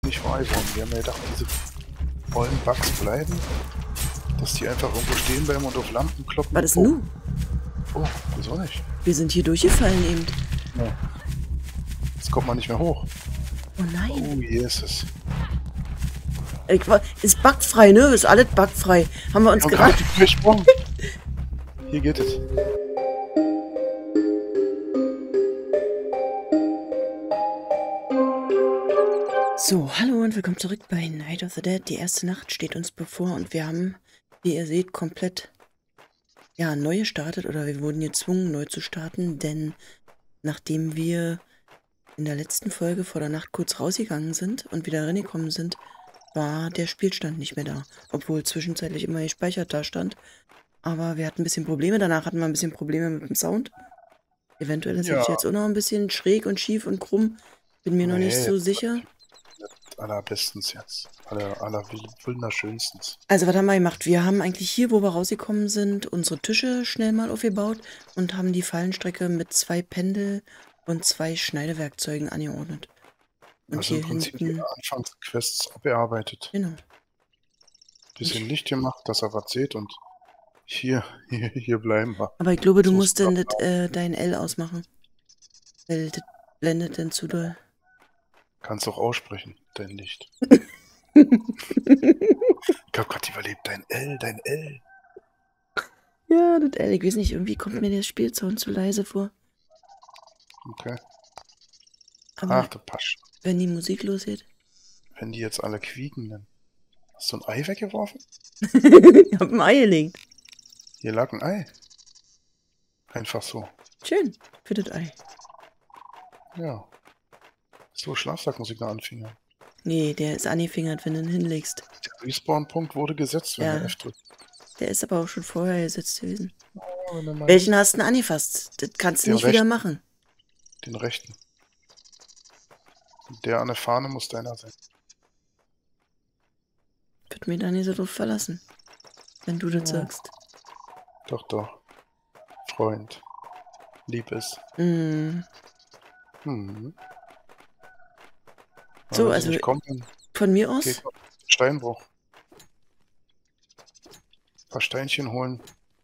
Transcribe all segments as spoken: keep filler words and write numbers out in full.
nicht frei wurden. Wir haben ja gedacht, diese vollen Bugs bleiben, dass die einfach irgendwo stehen bleiben und auf Lampen kloppen. Was ist oh. nun? Oh, wieso nicht? Wir sind hier durchgefallen eben. Ja. Jetzt kommt man nicht mehr hoch. Oh nein. Oh, Jesus. Ich war, ist bugfrei, ne? Ist alles bugfrei. Haben wir uns Oh, gerade... Hier geht es. So, hallo und willkommen zurück bei Night of the Dead. Die erste Nacht steht uns bevor und wir haben, wie ihr seht, komplett ja, neu gestartet oder wir wurden gezwungen, neu zu starten, denn nachdem wir in der letzten Folge vor der Nacht kurz rausgegangen sind und wieder reingekommen sind, war der Spielstand nicht mehr da, obwohl zwischenzeitlich immer gespeichert da stand. Aber wir hatten ein bisschen Probleme, danach hatten wir ein bisschen Probleme mit dem Sound. Eventuell ist Ja. es jetzt auch noch ein bisschen schräg und schief und krumm. Bin mir noch nicht Nee, so sicher. Allerbestens jetzt. Aller, aller wunderschönstens. Also was haben wir gemacht? Wir haben eigentlich hier, wo wir rausgekommen sind, unsere Tische schnell mal aufgebaut und haben die Fallenstrecke mit zwei Pendel und zwei Schneidewerkzeugen angeordnet. Und Also hier im Prinzip hinten... die Anfangsquests bearbeitet. Genau. Bisschen Licht gemacht, dass er was seht und hier, hier, hier bleiben wir. Aber ich glaube, du So musst ist dann das das, äh, dein L ausmachen. Weil das blendet dann zu doll. Kannst auch aussprechen, dein Licht. Ich hab grad überlebt, dein L, dein L. Ja, das L, ich weiß nicht, irgendwie kommt mir der Spielsound zu leise vor. Okay. Aber Ach, du Pasch. wenn die Musik losgeht... Wenn die jetzt alle quieken, dann... Hast du ein Ei weggeworfen? Ich hab ein Ei gelegt. Hier lag ein Ei. Einfach so. Schön, für das Ei. Ja. So, Schlafsackmusik noch anfingen. Nee, der ist angefingert, wenn du ihn hinlegst. Der Respawn-Punkt wurde gesetzt, wenn Ja. er F drückt. Der ist aber auch schon vorher gesetzt gewesen. Oh, wenn er mal- Welchen hast du denn angefasst? Das kannst du Den nicht wieder rechten. machen. Den rechten. Der an der Fahne muss deiner sein. Wird mir da nicht so drauf verlassen. Wenn du das Ja. sagst. Doch, doch. Freund. Lieb ist. Mm. Hm. So, Aber wenn also- sie nicht kommen, dann Von mir aus? geht Steinbruch. Ein paar Steinchen holen.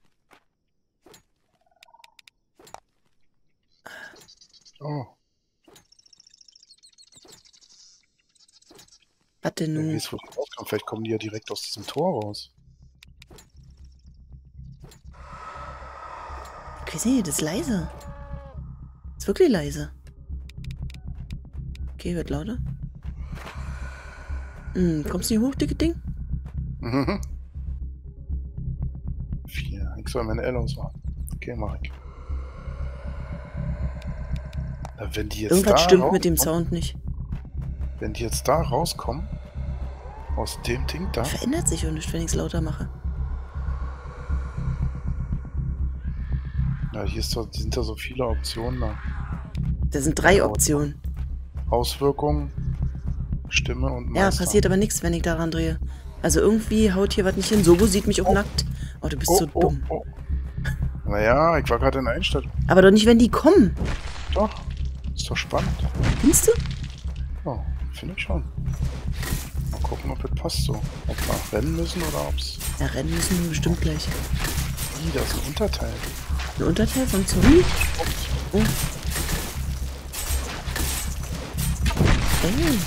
Oh, Was denn wer nun? weiß, wo die rauskommen. Vielleicht kommen die ja direkt aus diesem Tor raus. Ich weiß nicht, das ist leise. Ist wirklich leise. Okay, wird lauter. Hm, kommst du nicht hoch, dicke Ding? Mhm. Vier. Ich soll meine L ausmachen. Okay, mach ich. Na, wenn die jetzt Irgendwas da stimmt mit dem rauskommen- Sound nicht. Wenn die jetzt da rauskommen, aus dem Ding da, Verändert sich auch nicht, wenn ich es lauter mache. ja, hier ist so, sind da so viele Optionen da. Da sind drei Ja, Optionen. Auswirkungen, Stimme und Ja, Meister. passiert aber nichts, wenn ich daran drehe. Also irgendwie haut hier was nicht hin. Sobo sieht mich auch nackt. Oh, du bist Oh, so oh, dumm. oh. Naja, ich war gerade in der Einstellung. Aber doch nicht, wenn die kommen. Doch, ist doch spannend. Findest du? Ja, finde ich schon. Mal gucken, ob das passt so. Ob wir rennen müssen oder ob's... Ja, rennen müssen wir bestimmt gleich. Ih, da ist ein Unterteil. Ein Unterteil von Zombie? Oh. Ey.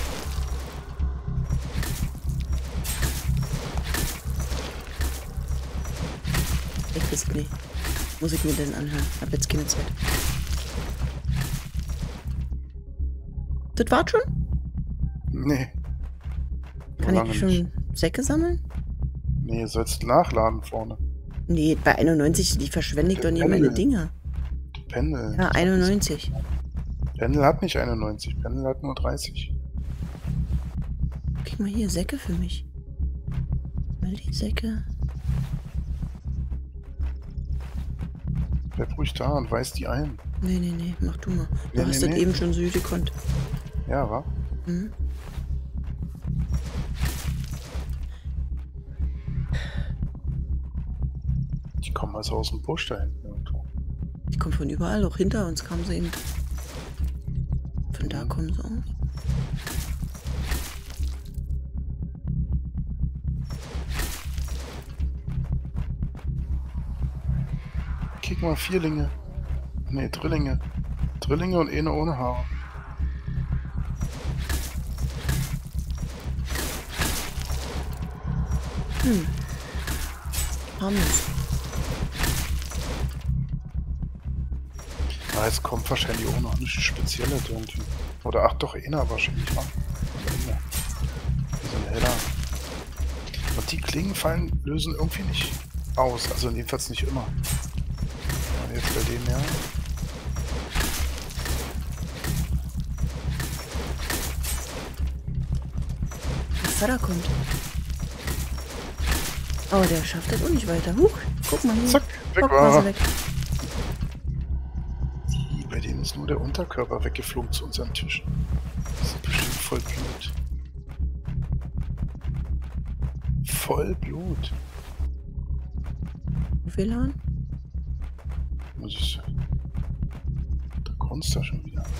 Ich weiß nicht. Muss ich mir denn anhören? Hab jetzt keine Zeit. Das war's schon? Nee. Kann Lange ich schon nicht. Säcke sammeln? Nee, sollst nachladen vorne. Nee, bei einundneunzig, die verschwende ich doch nicht meine Dinger. Die Pendel. Ja, einundneunzig. Pendel hat nicht einundneunzig, Pendel hat nur dreißig. Guck mal hier, Säcke für mich. Mal die Säcke. Bleib ruhig da und weist die ein. Nee, nee, nee, mach du mal. Du Nee, hast nee, das nee. eben schon so gut gekonnt. Ja, wa? Mhm. Die kommen also aus dem Busch da hinten irgendwo. Die kommen von überall, auch hinter uns kamen sie eben. Von da Mhm. kommen sie auch. Kick mal, Vierlinge. Ne, Drillinge. Drillinge und eine ohne Haare. Hm. Harmlos. Na, jetzt kommt wahrscheinlich auch noch nichts Spezielles irgendwie. Oder ach doch, einer wahrscheinlich. Wa? Am Ende. So ein heller. Und die Klingenfallen lösen irgendwie nicht aus. Also jedenfalls nicht immer. Und jetzt bei dem ja. Der Vater kommt. Oh, der schafft das auch nicht weiter. Huch, guck mal hier. Zack, weg Guck, war war. sie weg. Die, bei denen ist nur der Unterkörper weggeflogen zu unserem Tisch. Das ist bestimmt voll Blut. Voll Blut. W L A N? Was ist das? Da kommst du schon wieder.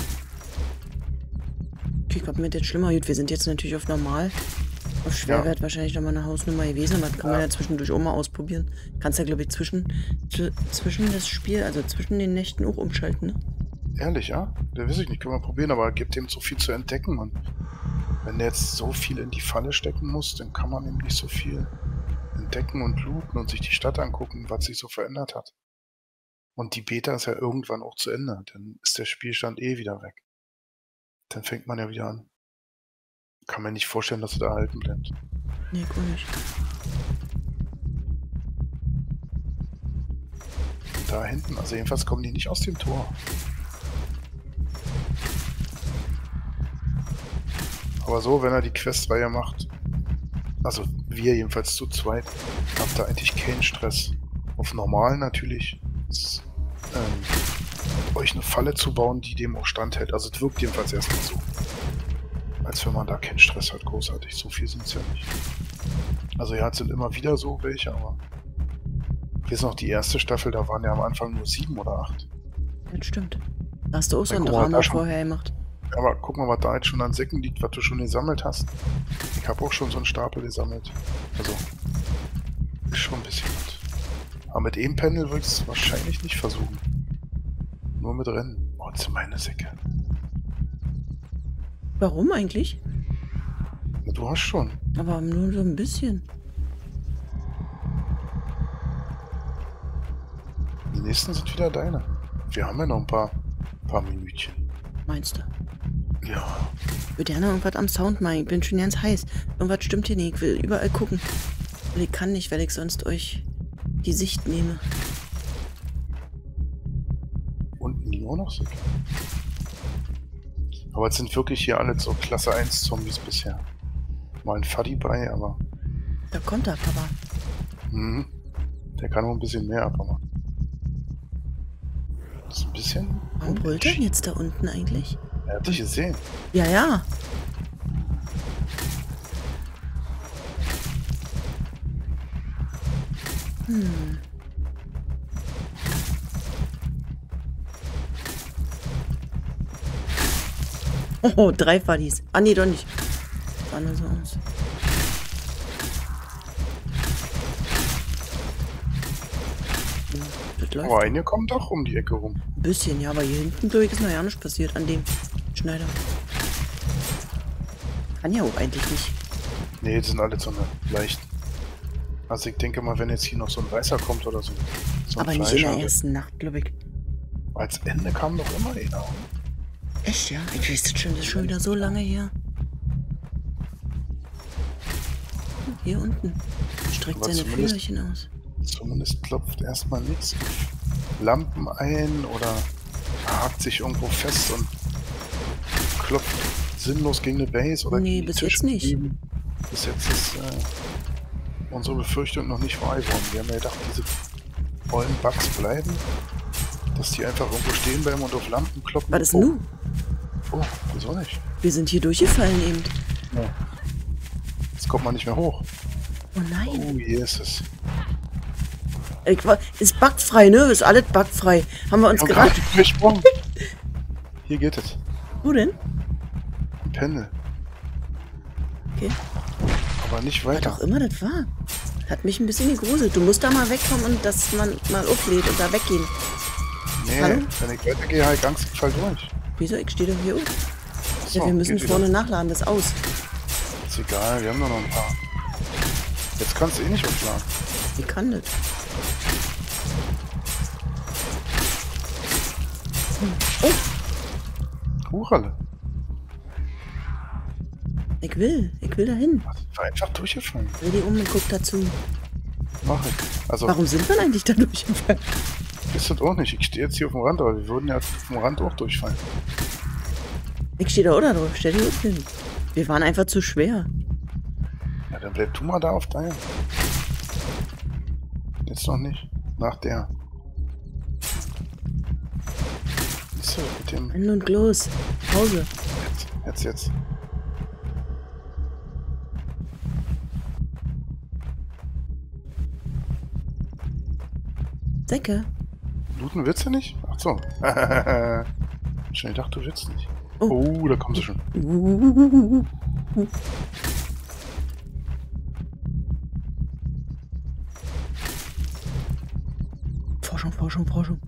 Okay, ich glaube, mir jetzt schlimmer. Gut, wir sind jetzt natürlich auf normal. Auf Schwerwert ja. Wahrscheinlich nochmal eine Hausnummer gewesen, aber das kann ja. man ja zwischendurch auch mal ausprobieren. Kannst ja, glaube ich, zwischen, zwischen das Spiel, also zwischen den Nächten auch umschalten, ne? Ehrlich, ja? Da weiß ich nicht, können wir probieren, aber es gibt eben so viel zu entdecken. Und wenn der jetzt so viel in die Falle stecken muss, dann kann man eben nicht so viel entdecken und looten und sich die Stadt angucken, was sich so verändert hat. Und die Beta ist ja irgendwann auch zu Ende. Dann ist der Spielstand eh wieder weg. Dann fängt man ja wieder an. Kann man nicht vorstellen, dass es da erhalten bleibt. Nee, gar nicht. Und da hinten, also jedenfalls kommen die nicht aus dem Tor. Aber so, wenn er die Questreihe macht, also wir jedenfalls zu zweit, habt ihr eigentlich keinen Stress. Auf normal natürlich, ist, ähm, euch eine Falle zu bauen, die dem auch standhält. Also es wirkt jedenfalls erstmal so. Als wenn man da keinen Stress hat, großartig. So viel sind es ja nicht. Also ja, es sind immer wieder so welche, aber hier ist noch die erste Staffel, da waren ja am Anfang nur sieben oder acht. Das stimmt. Da hast du auch so ein Drama vorher gemacht. Aber guck mal, was da jetzt schon an Säcken liegt, was du schon gesammelt hast. Ich habe auch schon so einen Stapel gesammelt. Also, ist schon ein bisschen was. Aber mit dem Panel würde ich es wahrscheinlich nicht versuchen. Nur mit Rennen. Oh, das sind meine Säcke. Warum eigentlich? Ja, du hast schon. Aber nur so ein bisschen. Die nächsten sind wieder deine. Wir haben ja noch ein paar, paar Minütchen. Meinst du? Ja. Ich würde gerne irgendwas am Sound machen. Ich bin schon ganz heiß. Irgendwas stimmt hier nicht. Ich will überall gucken. Und ich kann nicht, weil ich sonst euch die Sicht nehme. Unten liegen auch noch Säcke. Aber es sind wirklich hier alle so Klasse eins Zombies bisher. Mal ein Fuddy bei, aber... Da kommt er, Papa. Mhm. Der kann noch ein bisschen mehr ab, aber... Das ist ein bisschen... Warum brüllt er denn jetzt da unten eigentlich? Er hat dich gesehen. Ja, ja. Hm. Oh, drei Fuddies. Ah, nee, doch nicht. Sah nur so aus. Ja, das läuft. Aber eine kommt doch um die Ecke rum. Ein bisschen, ja, aber hier hinten, glaube ich, ist noch ja nichts passiert an dem Schneider. Kann ja auch eigentlich nicht. Nee, die sind alle so eine leichten. Also ich denke mal, wenn jetzt hier noch so ein Weißer kommt oder so. so ein aber nicht in der Fleischer, ersten Nacht, glaube ich. Als Ende kam doch immer einer. Echt, ja? Ich weiß das schon, das ist schon wieder so lange her. Hier unten. Streckt Aber seine Fühlerchen aus. Zumindest klopft erstmal nichts Lampen ein oder hakt sich irgendwo fest und klopft sinnlos gegen eine Base oder nee, gegen bis die jetzt nicht. Bis jetzt ist äh, unsere Befürchtung noch nicht wahr geworden. Wir haben ja gedacht, diese ollen Bugs bleiben, dass die einfach irgendwo stehen bleiben und auf Lampen kloppen. Was ist oh. nu? Oh, wieso nicht? Wir sind hier durchgefallen eben. Ja. Jetzt kommt man nicht mehr hoch. Oh nein. Oh, hier ist es. Ich, ist bugfrei, ne? Ist alles bugfrei. Haben wir uns Wir gerade... gesprungen. Hier geht es. Wo denn? Ein Pendel. Okay. Aber nicht Was weiter. auch immer das war. Hat mich ein bisschen gegruselt. Du musst da mal wegkommen und dass man mal auflädt und da weggehen. Nee, Hallo? wenn ich weitergehe, halt Angstfall durch. Wieso? Ich stehe doch hier oben. Achso, Ja, wir müssen geht vorne wieder. nachladen, das aus. Ist egal, wir haben doch noch ein paar. Jetzt kannst du eh nicht aufladen. Wie kann das? Hm. Oh, Hurale. ich will. Ich will dahin. Ich war einfach durchgefallen. Dreh die um und guck dazu. Mach ich. Also, Warum sind wir eigentlich da durchgefallen? ist das auch nicht. Ich stehe jetzt hier auf dem Rand, aber wir würden ja auf dem Rand auch durchfallen. Ich stehe da oder drauf. Stell dich unten hin. Wir waren einfach zu schwer. Ja, dann bleib du mal da auf deinem. Jetzt noch nicht. Nach der. Ist so, mit dem. An und los. Pause. Jetzt, jetzt, jetzt. Säcke. Looten willst du nicht? Ach so. Schon gedacht, du willst nicht. Oh. Oh, da kommen sie schon. Forschung, Forschung, Forschung.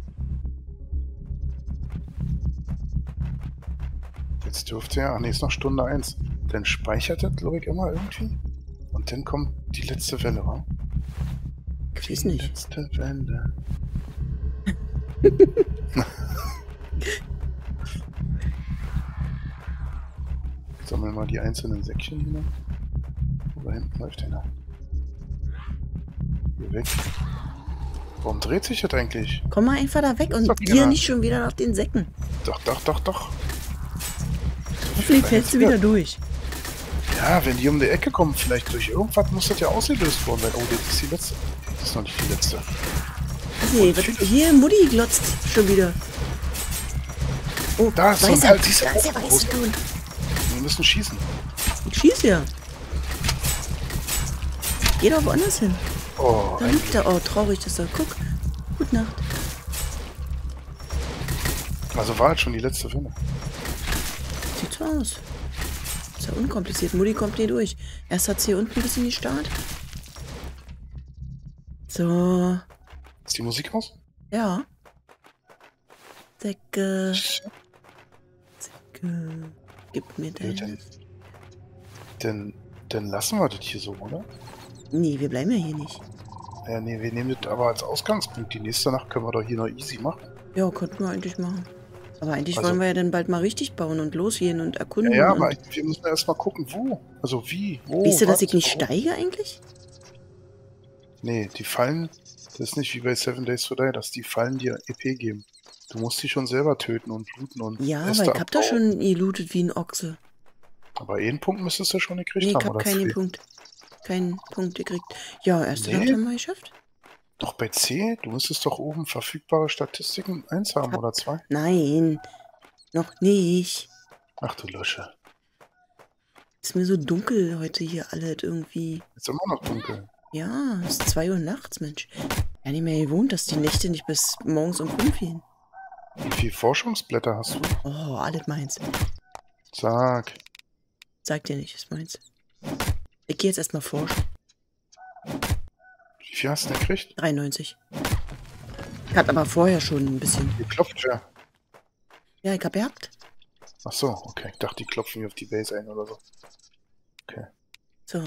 Jetzt dürfte ja. Ach nee, ist noch Stunde eins. Dann speichert das, glaube ich, immer irgendwie. Und dann kommt die letzte Welle, wa? Ich weiß Die nicht. letzte Welle. Sammeln mal die einzelnen Säckchen hier noch. Wo da hinten läuft der noch? Hier weg. Warum dreht sich das eigentlich? Komm mal einfach da weg und Doch, hier genau. nicht schon wieder nach den Säcken. Doch, doch, doch, doch. Hoffentlich fällst du wieder durch. Ja, wenn die um die Ecke kommen, vielleicht durch irgendwas, muss das ja ausgelöst worden sein. Oh, das ist die letzte. Das ist noch nicht die letzte. Nee, Und was, viele- hier Mutti glotzt schon wieder. Oh, Da ist so ein weißer. Hals, siehst du? Da ist der weiße Ton. Wir müssen schießen. Ich schieß ja. Geh doch woanders hin. Oh, Da ein liegt er. Oh, traurig, dass er. Guck. Gute Nacht. Also war halt schon die letzte Welle. Sieht so aus. Ist ja unkompliziert. Mutti kommt nie durch. Erst hat sie hier unten ein bisschen gestarrt. So. Ist die Musik aus? Ja. Säcke. Säcke. Gib mir Ja, dann, das. dann, dann lassen wir das hier so, oder? Nee, wir bleiben ja hier nicht. Ja, nee, wir nehmen das aber als Ausgangspunkt. Die nächste Nacht können wir doch hier noch easy machen. Ja, könnten wir eigentlich machen. Aber eigentlich Also- wollen wir ja dann bald mal richtig bauen und losgehen und erkunden. Ja, ja, und aber wir müssen erst mal gucken, wo. Also wie, wo, Weißt du, dass was, ich nicht warum? steige eigentlich? Nee, die Fallen, das ist nicht wie bei Seven Days to Die, dass die Fallen dir E P geben. Du musst die schon selber töten und looten und Ja, aber Äste ich hab da abbauen. schon gelootet wie ein Ochse. Aber einen Punkt müsstest du schon gekriegt Nee, ich haben, hab oder keinen zwei? Punkt. Keinen Punkt gekriegt. Ja, erste Nee. Nacht haben wir geschafft. Doch bei C, du müsstest doch oben verfügbare Statistiken eins haben Hab- oder zwei. Nein, noch nicht. Ach du Lösche. Ist mir so dunkel heute hier alles irgendwie. Ist immer noch dunkel. Ja, es ist zwei Uhr nachts, Mensch. Ja, nicht mehr gewohnt, dass die Nächte nicht bis morgens um fünf gehen. Wie viele Forschungsblätter hast du? Oh, alles meins. Sag. Sag dir nicht, ist meins. Ich gehe jetzt erstmal forschen. Wie viel hast du denn gekriegt? dreiundneunzig. Ich hatte aber vorher schon ein bisschen. Die klopft ja. Ja, ich hab gehabt. Ach so, okay. Ich dachte, die klopfen mir auf die Base ein oder so. Okay. So,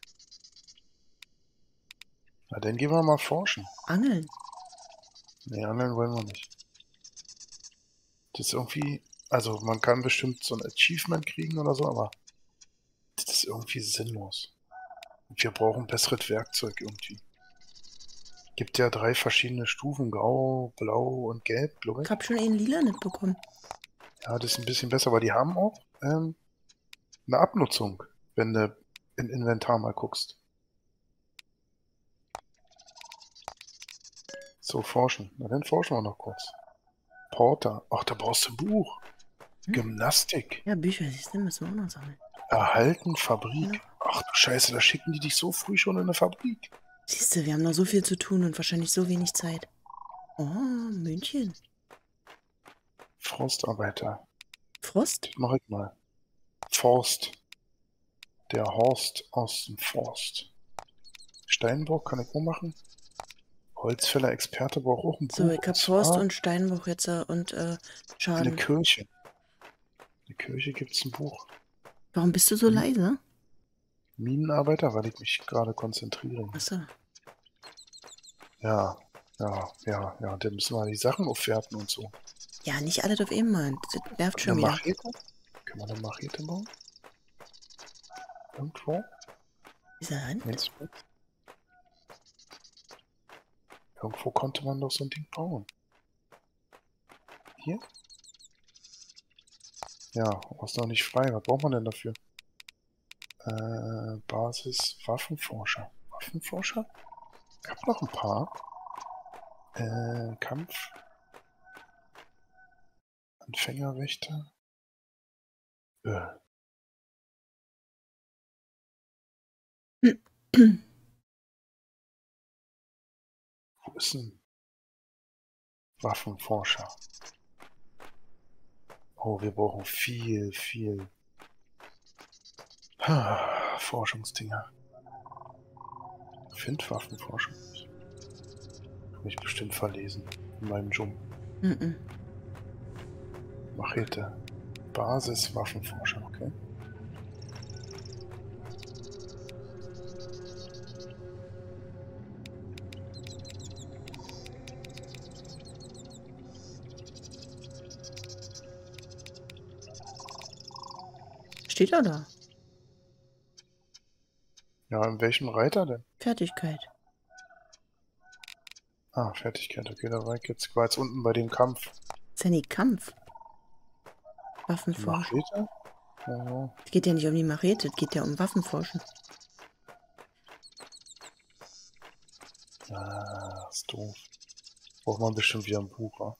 Na, dann gehen wir mal forschen. angeln. Nee, angeln wollen wir nicht. Das ist irgendwie... Also, man kann bestimmt so ein Achievement kriegen oder so, aber... Das ist irgendwie sinnlos. Und wir brauchen besseres Werkzeug irgendwie. Gibt ja drei verschiedene Stufen. Grau, Blau und Gelb, glaube Ich ich. hab schon einen lila nicht bekommen. Ja, das ist ein bisschen besser, aber die haben auch ähm, eine Abnutzung, wenn du im Inventar mal guckst. So, forschen. Na, dann forschen wir noch kurz. Porter. Ach, da brauchst du ein Buch. Hm? Gymnastik. Ja, Bücher, siehst du, müssen wir auch noch sammeln. Erhalten Fabrik. Ja. Ach du Scheiße, da schicken die dich so früh schon in eine Fabrik. Siehst du, wir haben noch so viel zu tun und wahrscheinlich so wenig Zeit. Oh, München. Forstarbeiter. Frost? Das mach ich mal. Forst. Der Horst aus dem Forst. Steinbruch kann ich auch machen. Holzfäller-Experte braucht auch ein Buch. So, ich hab Forst und Steinbruch jetzt äh, und äh, Eine Schaden. Kirche. In der Kirche gibt es ein Buch. Warum bist du so Hm. leise? Minenarbeiter, weil ich mich gerade konzentriere. Achso. Ja, ja, ja, ja. Dann müssen wir die Sachen aufwerten und so. Ja, nicht alles auf einmal. Das nervt schon Eine wieder. Machete? Können wir eine Machete bauen? Irgendwo? Diese Hand? Jetzt mit? Irgendwo konnte man doch so ein Ding bauen. Hier? Ja, aber ist noch nicht frei. Was braucht man denn dafür? Äh, Basis Waffenforscher. Waffenforscher? Ich hab noch ein paar. Äh, Kampf. Anfängerwächter. Äh. Wo ist denn Waffenforscher? Oh, wir brauchen viel, viel ah, Forschungsdinger. Find Waffenforschung. Hab mich bestimmt verlesen in meinem Jump. Mhm. Machete. Basis Waffenforscher, okay. Steht er da? Ja, in welchem Reiter denn? Fertigkeit. Ah, Fertigkeit. Okay, da war ich jetzt, war jetzt unten bei dem Kampf. Ist ja nicht Kampf. Die Waffenforschen. Machete? Ja, Es geht ja nicht um die Machete, es geht ja um Waffenforschen. ah, ist doof. Braucht man bestimmt wieder ein Buch, wa?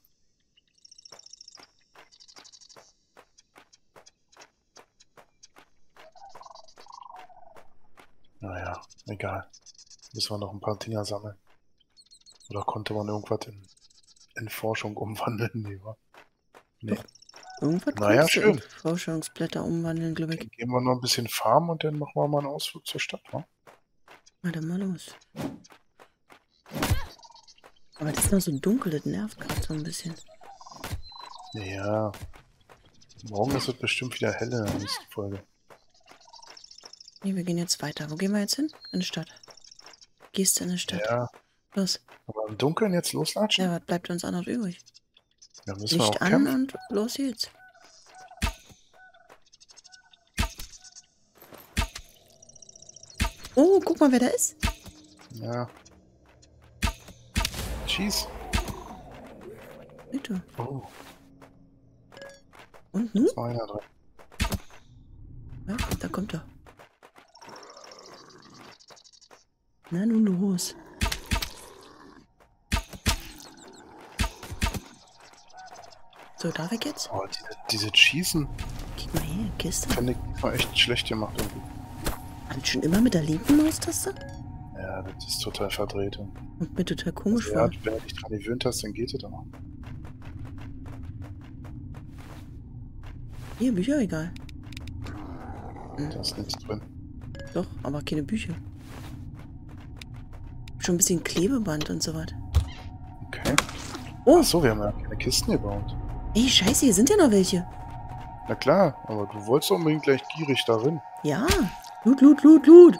Naja, egal. Müssen wir noch ein paar Dinger sammeln. Oder konnte man irgendwas in, in Forschung umwandeln? Nee, wa? Nee. Doch. Irgendwas Naja, kannst du schön. in Forschungsblätter umwandeln, glaube Dann ich. gehen wir noch ein bisschen farmen und dann machen wir mal einen Ausflug zur Stadt, wa? Warte mal los. Aber das ist noch so dunkel, das nervt gerade so ein bisschen. Ja. Morgen ist es bestimmt wieder hell in der nächsten Folge. Nee, wir gehen jetzt weiter. Wo gehen wir jetzt hin? In die Stadt. Gehst du in die Stadt? Ja, Los. aber im Dunkeln jetzt loslatschen? Ja, was bleibt uns anderes übrig? Ja, müssen wir Licht auch an kämpfen. und los geht's. Oh, guck mal, wer da ist. Ja. Schieß. Bitte. Oh, Und nun? ist noch einer drin. Ja, da kommt er. Na nun los. So, darf ich jetzt? Oh, diese, diese Schießen Gib mal her, Kiste. finde ich mal echt schlecht gemacht irgendwie. Und schon immer mit der linken Maustaste? Ja, das ist total verdreht. Und Und mir total komisch also, ja, vor. wenn du dich dran gewöhnt hast, dann geht es auch. Hier, Bücher, egal. Da ist nichts drin. Doch, aber keine Bücher. Schon ein bisschen Klebeband und so was. Okay. Oh, Achso, wir haben ja keine Kisten gebaut. ey, scheiße, hier sind ja noch welche. Na klar, aber du wolltest unbedingt gleich gierig darin. Ja. Loot, loot, loot, loot.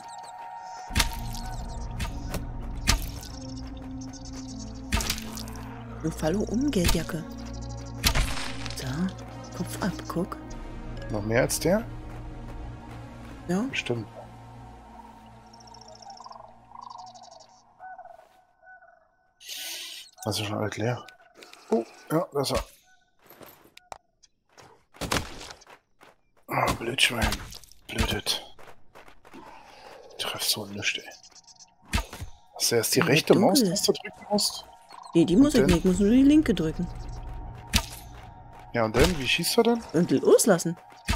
Nur Fallo um, Geldjacke. So, Kopf ab, guck. Noch mehr als der? Ja, Bestimmt. Das ist schon alt leer. Oh, ja, das ist er. Ah, Blödschwein. Blödet. Treff so nichts, ey. Dass du erst die Ja, rechte dunkel Maustaste drücken musst? nee, die muss ich denn? nicht. Ich muss nur die linke drücken. Ja, und dann? Wie schießt er denn? Und loslassen.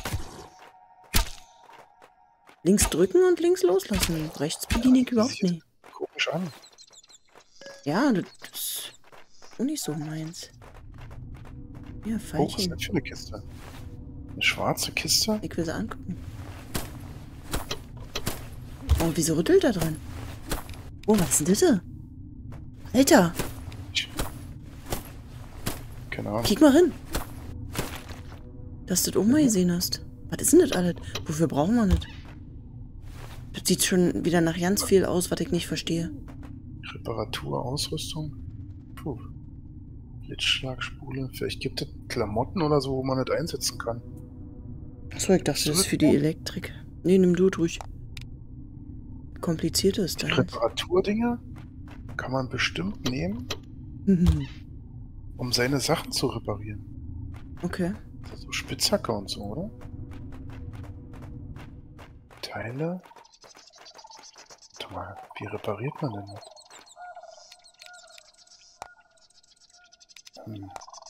Links drücken und links loslassen. Rechts bediene ich überhaupt sieht nicht. Komisch an. Ja, das ist auch nicht so meins. Ja, Oh, was ist Pfeilchen. das für eine Kiste? Eine schwarze Kiste? Ich will sie angucken. Oh, wieso rüttelt er dran? Oh, was ist denn das? Alter! Keine Ahnung. Kick mal hin. Dass du das auch mal gesehen hast. Was ist denn das alles? Wofür brauchen wir das? Das sieht schon wieder nach ganz viel aus, was ich nicht verstehe. Reparatur, Ausrüstung. Puh. Blitzschlagspule. Vielleicht gibt es Klamotten oder so, wo man das einsetzen kann. Achso, ich dachte, das ist für die Elektrik. Nee, nimm du durch. Kompliziert ist das. Reparaturdinger kann man bestimmt nehmen, Mhm. um seine Sachen zu reparieren. Okay. So Spitzhacke und so, oder? Teile. Warte mal, wie repariert man denn das? Hm.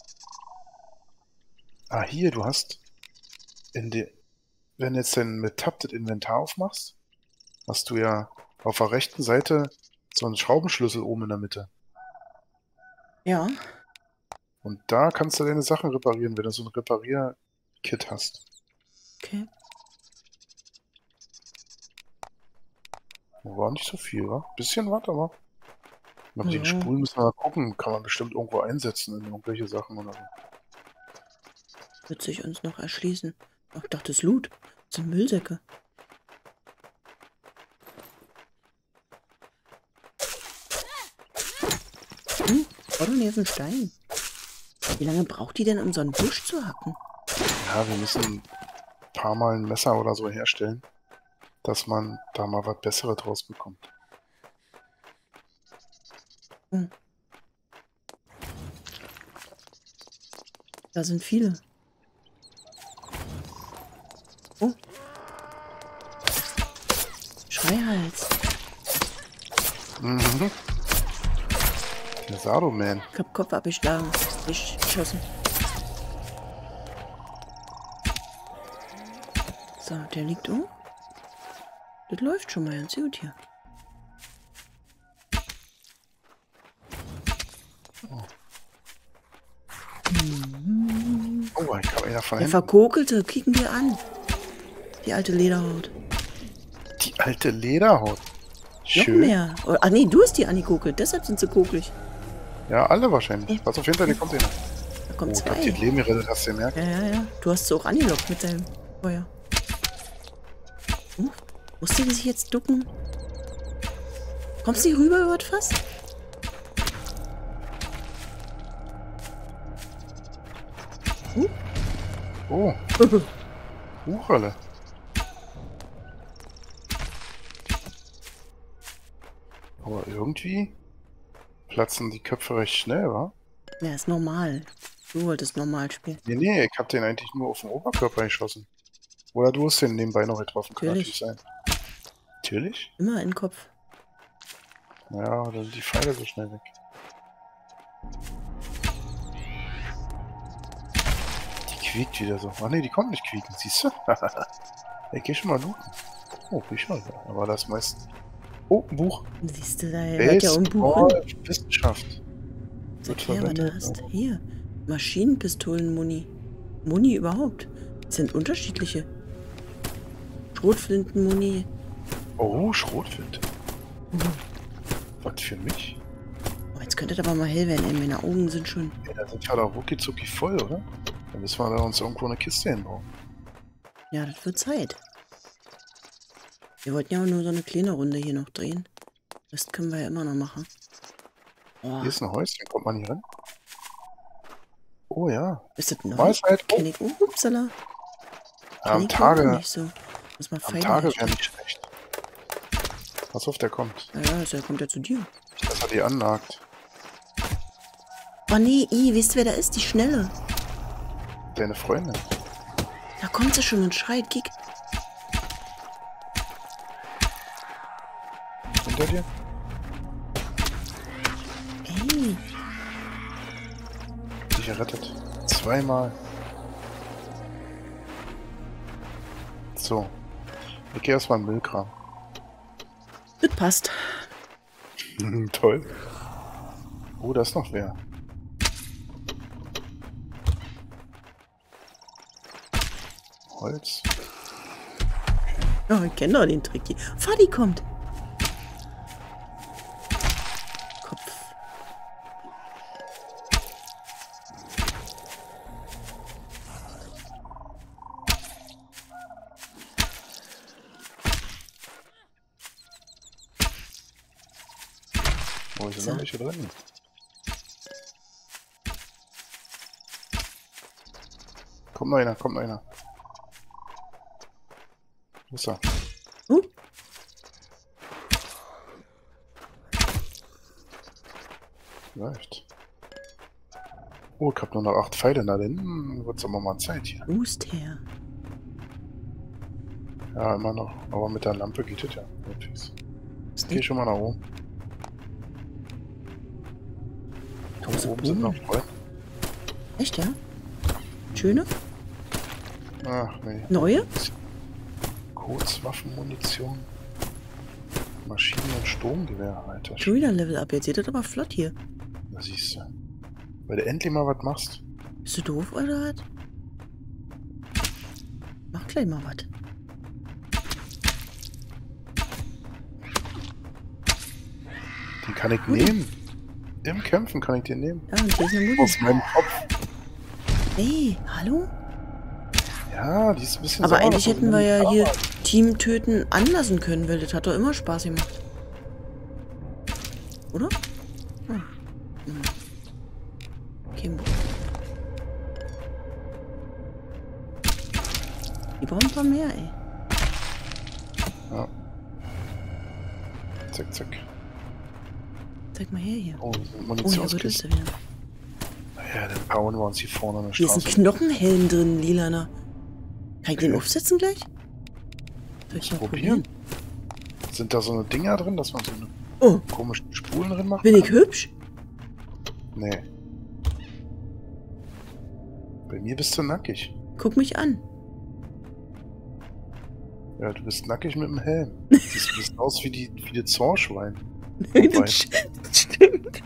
Ah, hier, du hast in der, wenn du jetzt dein mit Tab das Inventar aufmachst, hast du ja auf der rechten Seite so einen Schraubenschlüssel oben in der Mitte. Ja. Und da kannst du deine Sachen reparieren, wenn du so ein Reparier-Kit hast. Okay. War nicht so viel, wa? Bisschen was, aber. Aber Ja. den Spulen müssen wir mal gucken. Kann man bestimmt irgendwo einsetzen in irgendwelche Sachen oder so. Wird sich uns noch erschließen. Ach, ich dachte, das ist Loot. Das sind Müllsäcke. Hm, war doch nicht ein Stein. Wie lange braucht die denn, um so einen Busch zu hacken? Ja, wir müssen ein paar Mal ein Messer oder so herstellen, dass man da mal was Besseres draus bekommt. Hm. Da sind viele. Oh. Schreihals. Mhm. Der Sado-Man. Ich hab Kopf abgeschlagen. Ich geschossen. So, der liegt um. Das läuft schon mal ganz gut hier. Oh, ich habe einer von Der hinten. Verkokelte, kicken wir an. Die alte Lederhaut. Die alte Lederhaut. Noch Schön. mehr. Oh, ach nee, du hast die angekokelt, deshalb sind sie kokelig. Ja, alle wahrscheinlich. Ja. Pass auf, hinter dir kommt einer. Da kommt Oh, ich hab die zwei. Leben gerettet, hast du gemerkt? Ja, ja, ja. Du hast sie auch angelockt mit deinem Feuer. Uh, musste die sich jetzt ducken? Kommst du hier rüber über das Fass? Uh. Oh, Buchrolle. Aber irgendwie platzen die Köpfe recht schnell, wa? Ja, ist normal. Du wolltest normal spielen. Nee, nee, ich hab den eigentlich nur auf den Oberkörper geschossen. Oder du hast den nebenbei noch getroffen, kann Natürlich. natürlich sein. Natürlich? Immer in den Kopf. Ja, dann sind die Pfeile so schnell weg. Die quiekt wieder so. Ach nee, die kommt nicht quieken, siehst du? Ich geh schon mal looten. Oh, Bücher. Aber das meist. Oh, ein Buch. Siehst du, da hört ja um Buch hin. Baseball, Wissenschaft. Wird Erklär, was du verwendet. hast. Hier. Maschinenpistolen-Muni. Muni überhaupt. Das sind unterschiedliche. Schrotflinten-Muni. Oh, Schrotflinte. Mhm. Was für mich? Oh, jetzt könnte das aber mal hell werden, ey. Meine Augen sind schon... Ja, da sind wir doch rucki voll, oder? Dann müssen wir da uns irgendwo eine Kiste hinbauen. Ja, das wird Zeit. Wir wollten ja auch nur so eine kleine Runde hier noch drehen. Das können wir ja immer noch machen. Oh, Hier ist ein Häuschen, kommt man hier rein? Oh ja. ist das neu? Mahlzeit. Oh, Kenn ich... Oh, upsala. Kenn am ich Tage, irgendwie nicht so. Muss mal am Pfeile Tage herstellen. wäre nicht schlecht. Pass auf, der kommt. Ja, ja, der kommt ja zu dir. Nicht, dass er die annagt. Oh nee, i, wisst ihr, wer da ist? Die Schnelle. Deine Freundin. Da kommt sie schon und schreit. Kick. Hinter dir? Ey. Dich errettet. Zweimal. So. Ich gehe erstmal in den Müllkram. Das passt. Toll. Oh, da ist noch wer. Holz. Oh, ich kenne doch den Trick hier. Fadi kommt. Wo sind So. noch welche drin? Kommt noch einer, kommt noch einer. Wo ist er? Uh, Läuft. Oh, ich hab nur noch acht Pfeile. Na dann wird's aber mal Zeit hier. Boost her. Ja, immer noch. Aber mit der Lampe geht es ja. Halbwegs. Ist Ich geh nicht schon mal nach oben. Da große oben sind noch Bogen. Freunde. Echt, ja? Schöne? Ach nee. Neue? Kurzwaffenmunition. Maschinen- und Sturmgewehr, Alter. Schon wieder Level Up. Jetzt geht das aber flott hier. Da siehst du. Weil du endlich mal was machst. Bist du doof oder was? Mach gleich mal was. Den kann ich Gut. nehmen. Im Kämpfen kann ich den nehmen. Ja, und hier ist eine Auf Mutti. meinem Kopf. Hey, hallo? Ja, die ist ein bisschen Aber sauer, eigentlich dass hätten wir ja das hier aber- Team töten anlassen können, weil das hat doch immer Spaß gemacht. Oder? Hm. Hm. Okay. Die brauchen ein paar mehr, ey. Ja. Zack, zack. Zeig mal her hier. Oh, das sind Oh, hier wird Munitionskisten. es wieder. Ja, dann bauen wir uns hier vorne an der Hier ist ein Straße. Knochenhelm drin, lilaner. Kann ich den Okay. aufsetzen gleich? Soll ich mal Probieren? probieren? Sind da so eine Dinger drin, dass man so eine Oh, komischen Spulen drin macht? bin ich hübsch? Nee. Bei mir bist du nackig. Guck mich an. Ja, du bist nackig mit dem Helm. Siehst ein bisschen aus wie die, wie die Zorschwein. Wobei- Das stimmt.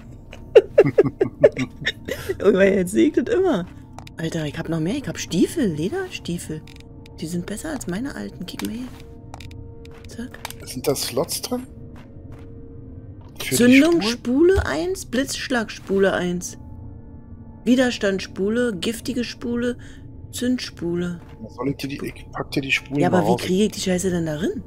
Aber jetzt sehe ich das immer. Alter, ich hab noch mehr. Ich hab Stiefel, Lederstiefel. Die sind besser als meine alten. Kick mal hier. Zack. Sind da Slots drin? Für die Zündung, Spulen? Spule eins, Blitzschlag, Spule eins. Widerstand, Spule, giftige Spule, Zündspule. Soll ich dir die, ich pack dir die Spulen Ja, mal aber wie raus. kriege ich die Scheiße denn darin?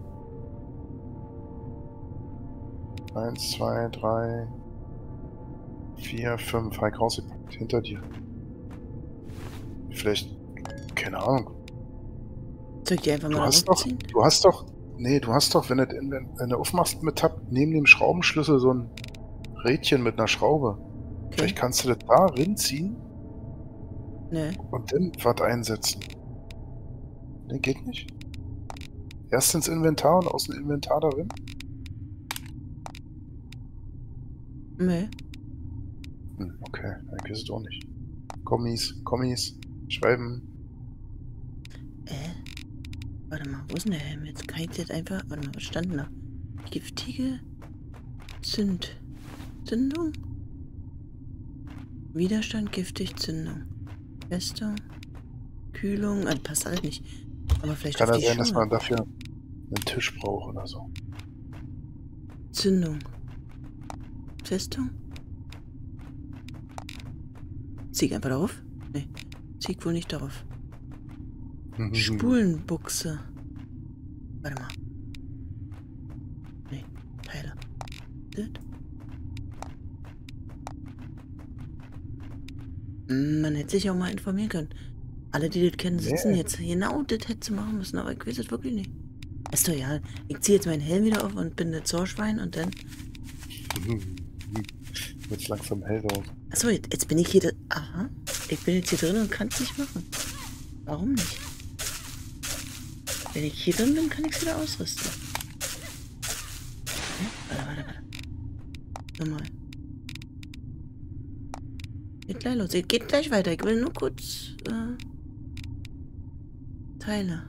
Eins, zwei, drei, vier, fünf. Heik rausgepackt. Hinter dir. Vielleicht, keine Ahnung. Soll ich die einfach Du mal hast doch, rausziehen? du hast doch, nee, du hast doch, wenn du, wenn, wenn du aufmachst mit Tab, neben dem Schraubenschlüssel so ein Rädchen mit einer Schraube. Okay. Vielleicht kannst du das da rinziehen Ne. und dann was einsetzen. Nee, geht nicht. Erst ins Inventar und aus dem Inventar darin. Ne. Hm, okay, dann geht es doch nicht. Kommis, Kommis, Schreiben. Äh. Warte mal, wo ist denn der Helm jetzt? Kann ich das einfach. Warte mal, was stand denn da? Giftige Zünd. Zündung? Widerstand, giftig, Zündung. Festung. Kühlung. Ah, das passt alles nicht. Aber vielleicht Kann auf ja die sein, dass Schuhe. man dafür einen Tisch braucht oder so. Zündung. Festung? Zieh ich einfach darauf? Nee. Zieh ich wohl nicht darauf. Mhm. Spulenbuchse. Warte mal. Nee, Teile. Das. Hm, Man hätte sich auch mal informieren können. Alle, die das kennen, sitzen Nee. jetzt. Genau das hätte sie machen müssen, aber ich weiß es wirklich nicht. Ist doch ja. Ich ziehe jetzt meinen Helm wieder auf und bin das Zorschwein und dann. Wird's langsam hell drauf. Achso, jetzt, jetzt bin ich hier. drin. Aha. Ich bin jetzt hier drin und kann es nicht machen. Warum nicht? Wenn ich hier drin bin, kann ich es wieder ausrüsten. Hm? Warte, warte, warte. Nochmal. Geht gleich los. Geht gleich weiter. Ich will nur kurz äh, Teile.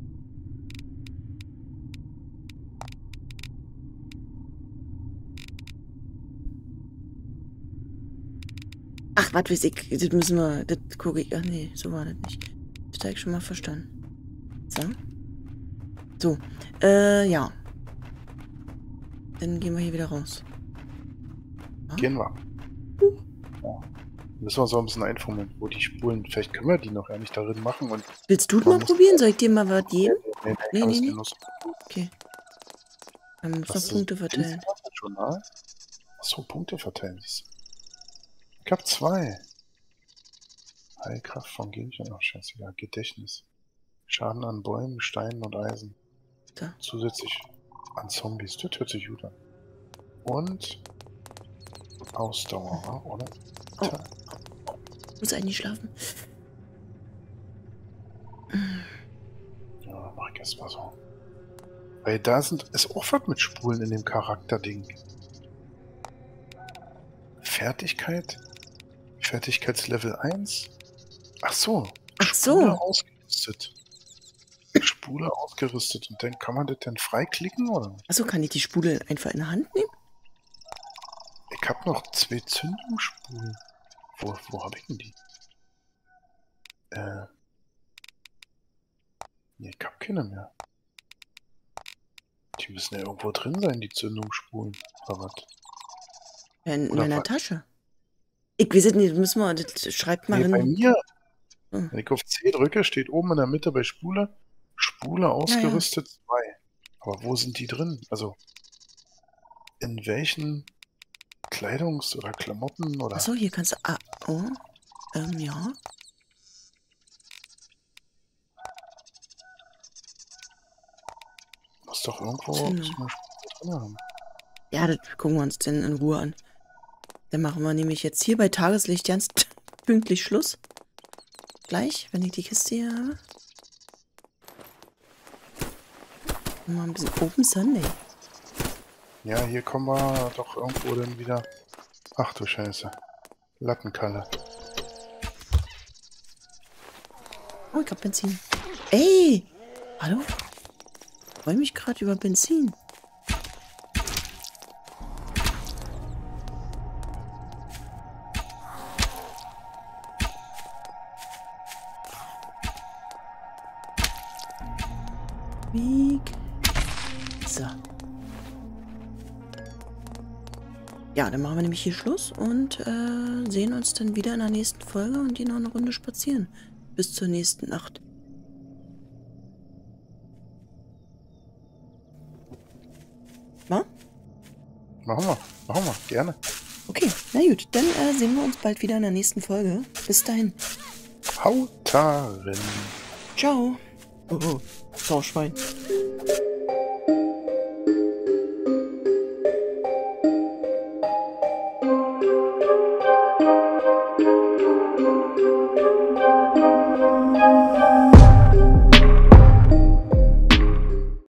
Ach, was weiß ich. Das müssen wir. Das gucke ich. Ach nee, so war das nicht. Das habe ich schon mal verstanden. So. So. Äh, ja. Dann gehen wir hier wieder raus. Gehen wir. Uh. Ja. Müssen wir uns auch ein bisschen einfummeln, wo die Spulen, vielleicht können wir die noch ja nicht darin machen und. Willst du Man mal muss- probieren? Soll ich dir mal was geben? Nee, Nee, nee, nee, nee, nee. nee. Okay. Dann müssen wir Hast du Punkte verteilen. Schon mal? Achso, Punkte verteilen. Ich hab zwei. Heilkraft von Gegnern. Ach, scheißegal. Gedächtnis. Schaden an Bäumen, Steinen und Eisen. Da. Zusätzlich an Zombies. Das hört sich gut an. Und Ausdauer, oder? Oh. Muss eigentlich schlafen. Ja, mach ich erst mal so. Weil da sind es auch was mit Spulen in dem Charakterding. Fertigkeit? Fertigkeitslevel eins? Ach so. Ach so. Spule ausgerüstet. Spule ausgerüstet. Und dann kann man das dann freiklicken, oder? Achso, kann ich die Spule einfach in der Hand nehmen? Ich hab noch zwei Zündungsspulen. Wo, wo hab ich denn die? Äh. Nee, ich hab keine mehr. Die müssen ja irgendwo drin sein, die Zündungsspulen. Oder was? In Oder meiner was? Tasche. Ich weiß es nicht, müssen wir, das schreibt mal Nee, bei hin. mir. Hm. Wenn ich auf C drücke, steht oben in der Mitte bei Spule, Spule ausgerüstet zwei. Aber wo sind die drin? Also, in welchen Kleidungs- oder Klamotten oder... Achso, hier kannst du... Ah, oh. Ähm, ja. Muss doch irgendwo Zündung. muss man Spule drin haben. Ja, das gucken wir uns denn in Ruhe an. Dann machen wir nämlich jetzt hier bei Tageslicht ganz pünktlich Schluss. Gleich, wenn ich die Kiste hier habe. Mal ein bisschen Open Sunday. Ja, hier kommen wir doch irgendwo dann wieder... Ach du Scheiße. Lattenkalle. Oh, ich hab Benzin. Ey! Hallo? Ich freue mich gerade über Benzin. Weg. So. Ja, dann machen wir nämlich hier Schluss und äh, sehen uns dann wieder in der nächsten Folge und gehen noch eine Runde spazieren. Bis zur nächsten Nacht. Ma? Machen wir, machen wir, gerne. Okay, na gut, dann äh, sehen wir uns bald wieder in der nächsten Folge. Bis dahin. Haut rein. Ciao. Oh, oh. Sauschwein.